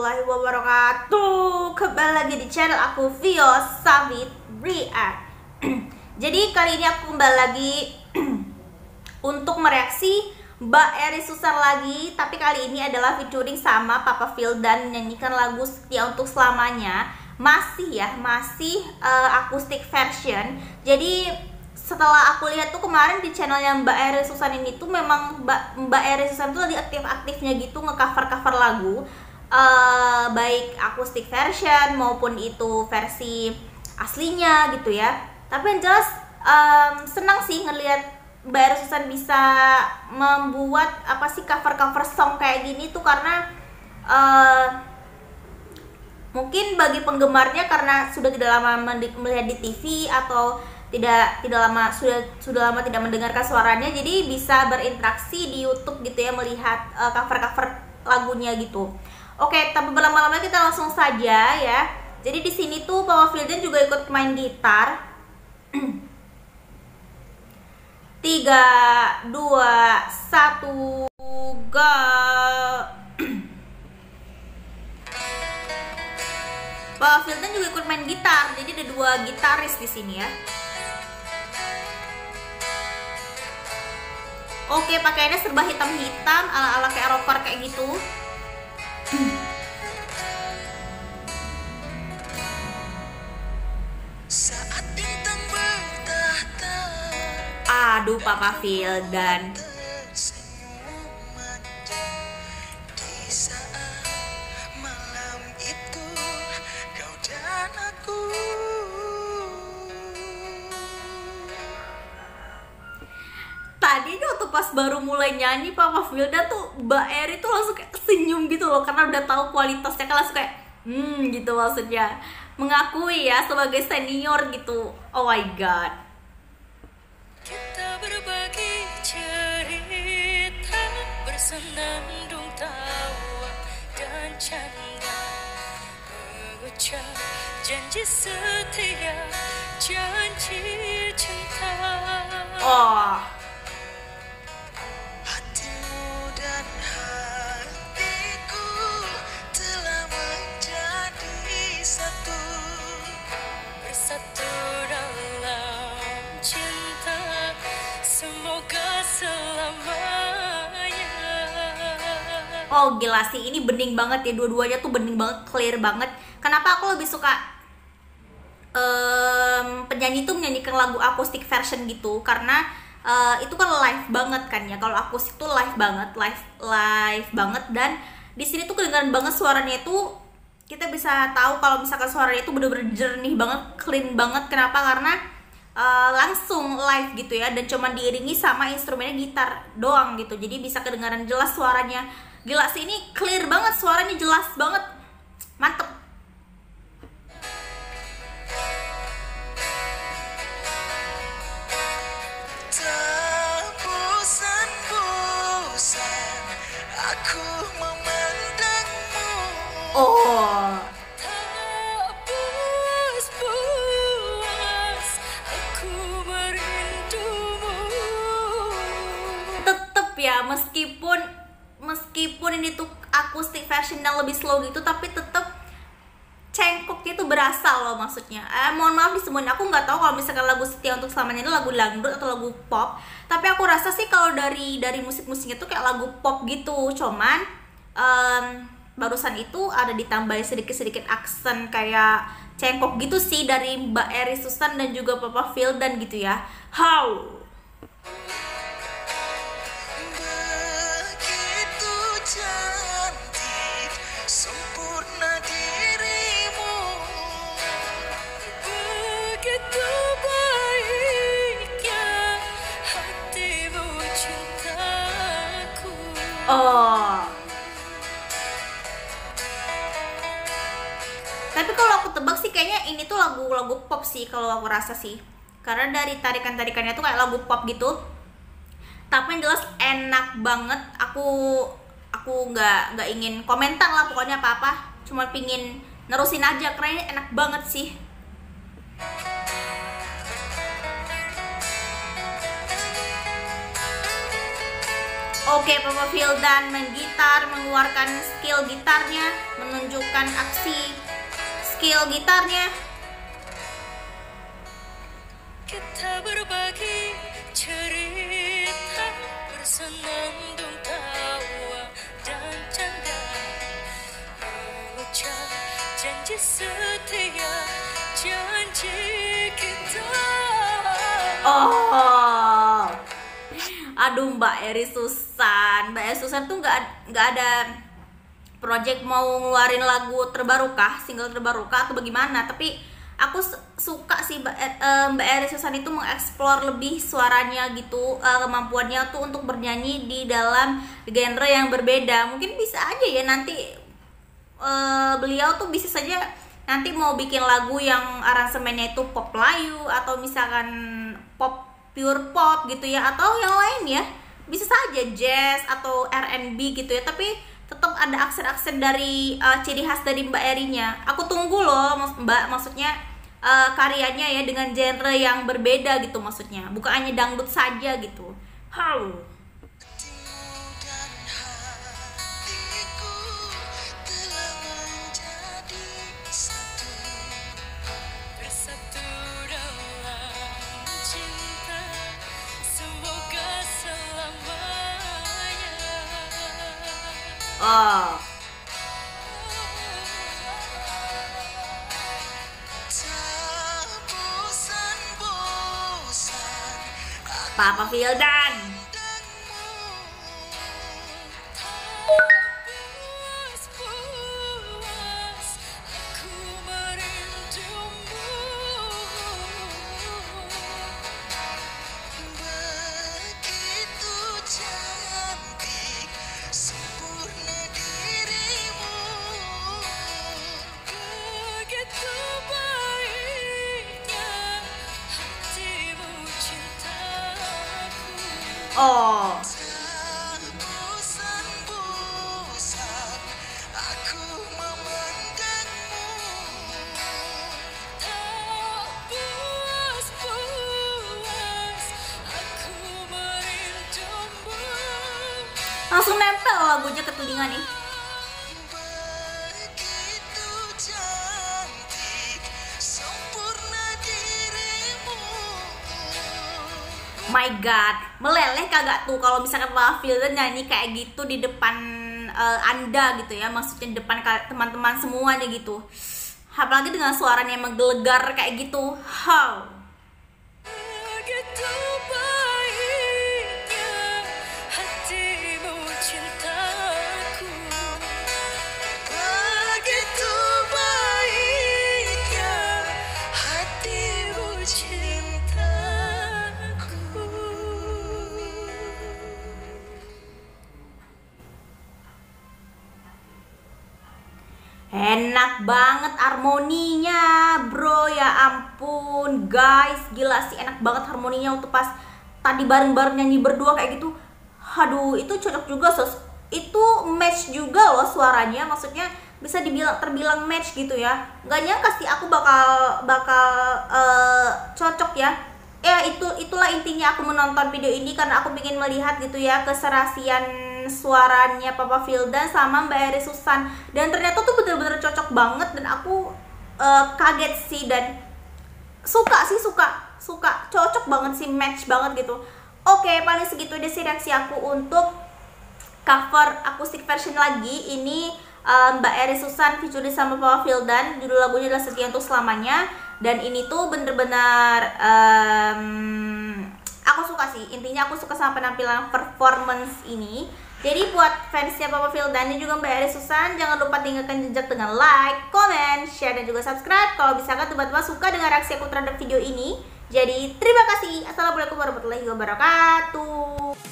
warahmatullahi wabarakatuh. Kembali lagi di channel aku, Vio Sabit React. Jadi kali ini aku kembali lagi untuk mereaksi Mbak Eri Susan lagi. Tapi kali ini adalah featuring sama Papa Phil dan menyanyikan lagu Setia Untuk Selamanya. Masih akustik version. Jadi setelah aku lihat tuh kemarin di channelnya Mbak Eri Susan ini tuh memang Mbak Eri Susan tuh lagi aktif-aktifnya gitu nge-cover lagu, baik akustik version maupun itu versi aslinya gitu ya. Tapi yang jelas senang sih ngelihat Mbak Eri Susan bisa membuat cover song kayak gini tuh, karena mungkin bagi penggemarnya karena sudah tidak lama melihat di TV atau tidak lama sudah lama tidak mendengarkan suaranya, jadi bisa berinteraksi di YouTube gitu ya, melihat cover lagunya gitu. Oke, tanpa berlama-lama kita langsung saja ya. Jadi di sini tuh Papa Phil juga ikut main gitar. 3, 2, 1, go. Papa Phil juga ikut main gitar, jadi ada 2 gitaris di sini ya. Oke, pakaiannya serba hitam-hitam, ala-ala kayak rocker kayak gitu. Saat bintang bertahta, Aduh, Papa Phil dan di saat malam itu kau dan aku. tadi tuh waktu pas baru mulai nyanyi Papa Vilda tuh Mbak Eri tuh langsung kayak senyum gitu loh, karena udah tahu kualitasnya, kan langsung kayak gitu, maksudnya mengakui ya sebagai senior gitu. Oh my god. Kita berbagi cerita, bersenandung tawa dan canda, mengucap janji setia, janji cinta. Oh, Hatimu dan hatiku telah menjadi satu, bersatu dalam cinta, semoga selamanya. oh gila sih, ini bening banget ya, dua-duanya tuh bening banget, clear banget. Kenapa aku lebih suka penyanyi tuh menyanyikan lagu akustik version gitu, karena itu kan live banget kan ya. Kalau akustik tuh live banget, live banget, dan di sini tuh kedengaran banget suaranya itu. Kita bisa tahu kalau misalkan suaranya itu bener-bener jernih banget, clean banget. Kenapa? Karena langsung live gitu ya, dan cuman diiringi sama instrumennya gitar doang gitu, jadi bisa kedengaran jelas suaranya. Gila sih, ini clear banget suaranya, jelas banget, mantep. Tak bosan-bosan aku memandangmu. Oh, Tak puas-puas aku merindumu. tetep ya, meskipun ini tuh akustik version yang lebih slow gitu, tapi tetep cengkoknya tuh berasa loh, maksudnya. Mohon maaf nih semuanya, aku nggak tahu kalau misalkan lagu Setia Untuk Selamanya ini lagu dangdut atau lagu pop, tapi aku rasa sih kalau dari musik-musiknya tuh kayak lagu pop gitu. Cuman barusan itu ada ditambahin sedikit-sedikit aksen kayak cengkok gitu sih dari Mbak Eri Susan dan juga Papa Phil dan gitu ya. How? Begitu cantik, sempurna dirimu. Begitu baiknya hatimu cintaku. Oh. Tapi kalau aku tebak sih kayaknya ini tuh lagu pop sih, kalau aku rasa sih. Karena dari tarikan-tarikannya tuh kayak lagu pop gitu. Tapi yang jelas enak banget. Aku nggak ingin komentar lah pokoknya apa-apa. Cuma pingin nerusin aja karena ini enak banget sih. Oke, Papa Vildan main gitar, mengeluarkan skill gitarnya, menunjukkan aksi skill gitarnya. Kita berbagi cerita, bersenandung tawa dan canda, mengucap janji setia, janji kita. Oh, aduh Mbak Eri Susan, Mbak Eri Susan tuh nggak ada project mau ngeluarin lagu terbaru kah, single terbaru kah atau bagaimana? Tapi aku suka sih Mbak Eri Susan itu mengeksplor lebih suaranya gitu, kemampuannya tuh untuk bernyanyi di dalam genre yang berbeda. Mungkin bisa aja ya nanti beliau tuh bisa saja nanti mau bikin lagu yang aransemennya itu pop Melayu atau misalkan pop pure pop gitu ya, atau yang lain ya, bisa saja jazz atau R&B gitu ya, tapi tetap ada aksen-aksen dari ciri khas dari Mbak Erinya. Aku tunggu loh Mbak, maksudnya karyanya ya dengan genre yang berbeda gitu, maksudnya bukan hanya dangdut saja gitu. Halo. Oh. Papa Vildan. Oh. Langsung nempel lagunya ke telinga nih. My God, meleleh kagak tuh kalau misalkan Papa Vildan nyanyi kayak gitu di depan Anda gitu ya, maksudnya di depan teman-teman semuanya gitu. Apalagi dengan suaranya yang menggelegar kayak gitu. How? Enak banget harmoninya bro, ya ampun guys, gila sih enak banget harmoninya waktu pas tadi bareng-bareng nyanyi berdua kayak gitu. Aduh, itu cocok juga itu match juga loh suaranya, maksudnya bisa terbilang match gitu ya. Gak nyangka sih aku bakal cocok ya. Ya itulah intinya aku menonton video ini, karena aku ingin melihat gitu ya keserasian suaranya Papa Vildan sama Mbak Eri Susan, dan ternyata tuh bener-bener cocok banget, dan aku kaget sih, dan suka cocok banget sih, match banget gitu. Oke, paling segitu deh sih reaksi aku untuk cover acoustic version lagi ini, Mbak Eri Susan featuring sama Papa Vildan. Judul lagunya adalah Setia Untuk Selamanya, dan ini tuh bener-bener aku suka sih, intinya aku suka sama penampilan performance ini. Jadi buat fansnya Papa Vildan dan juga Mbak Eri Susan, jangan lupa tinggalkan jejak dengan like, comment, share, dan juga subscribe kalau misalkan teman-teman suka dengan reaksi aku terhadap video ini. Jadi terima kasih. Assalamualaikum warahmatullahi wabarakatuh.